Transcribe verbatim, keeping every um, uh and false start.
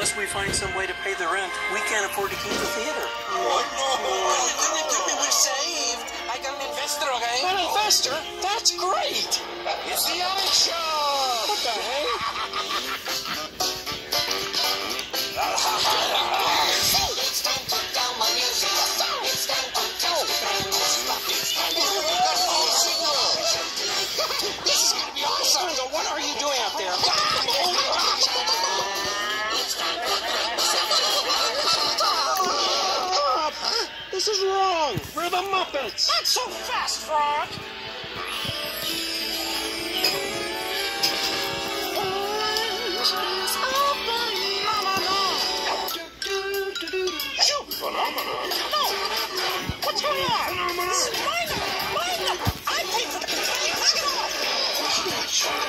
Unless we find some way to pay the rent, we can't afford to keep the theater. Oh, no. We're saved. I got an investor, okay? An investor? That's great. It's the Alex Show. What the heck? It's time to down my music. It's time to tell friends. It's time to This is going to be awesome. So what are you doing out there? This is wrong. We're the Muppets. Not so fast, Frog. Shoot, phenomenon. No. What's going on? This is my number. My number. I paid for the ticket. Knock it off.